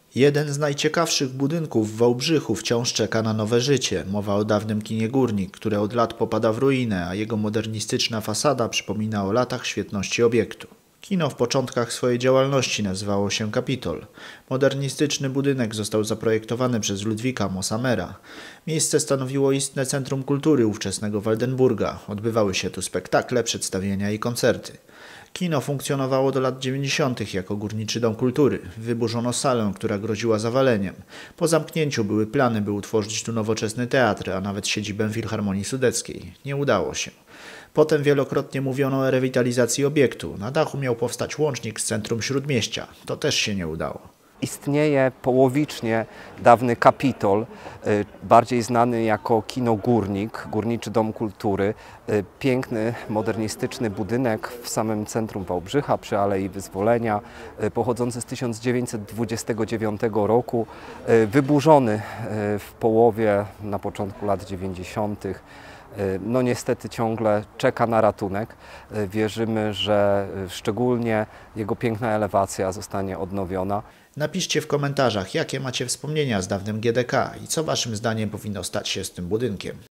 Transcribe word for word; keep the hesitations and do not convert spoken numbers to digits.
Jeden z najciekawszych budynków w Wałbrzychu wciąż czeka na nowe życie. Mowa o dawnym kinie Górnik, które od lat popada w ruinę, a jego modernistyczna fasada przypomina o latach świetności obiektu. Kino w początkach swojej działalności nazywało się Kapitol. Modernistyczny budynek został zaprojektowany przez Ludwika Mossamera. Miejsce stanowiło istne centrum kultury ówczesnego Waldenburga. Odbywały się tu spektakle, przedstawienia i koncerty. Kino funkcjonowało do lat dziewięćdziesiątych jako Górniczy Dom Kultury. Wyburzono salę, która groziła zawaleniem. Po zamknięciu były plany, by utworzyć tu nowoczesny teatr, a nawet siedzibę Filharmonii Sudeckiej. Nie udało się. Potem wielokrotnie mówiono o rewitalizacji obiektu. Na dachu miał powstać łącznik z centrum Śródmieścia. To też się nie udało. Istnieje połowicznie dawny Kapitol, bardziej znany jako Kino Górnik, Górniczy Dom Kultury. Piękny, modernistyczny budynek w samym centrum Wałbrzycha przy Alei Wyzwolenia, pochodzący z tysiąc dziewięćset dwudziestego dziewiątego roku, wyburzony w połowie, na początku lat dziewięćdziesiątych. No niestety ciągle czeka na ratunek. Wierzymy, że szczególnie jego piękna elewacja zostanie odnowiona. Napiszcie w komentarzach, jakie macie wspomnienia z dawnym G D K i co waszym zdaniem powinno stać się z tym budynkiem.